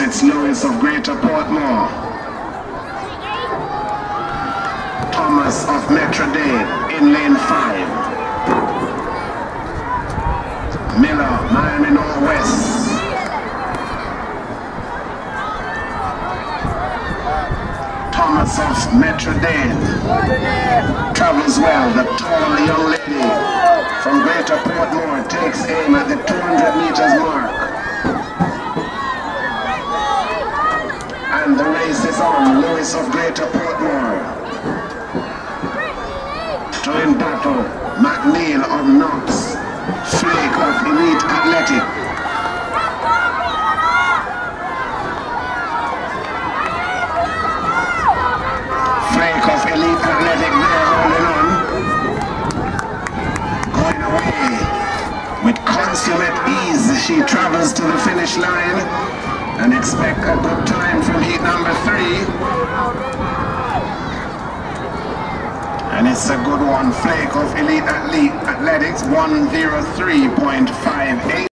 It's Lewis of Greater Portmore. Thomas of Metrodale in lane 5. Miller, Miami Northwest. Thomas of Metrodale. Travels well, the tall young lady from Greater Portmore takes aim at the 200 meters mark. And the race is on. Lewis of Greater Portmore to in battle McNeil of Knox, Flake of Elite Athletic. Flake of Elite Athletic there holding on, going away with consummate ease. She travels to the finish line and expect a good time from heat number 3. And it's a good one. Flake of Elite Athletics 103.58.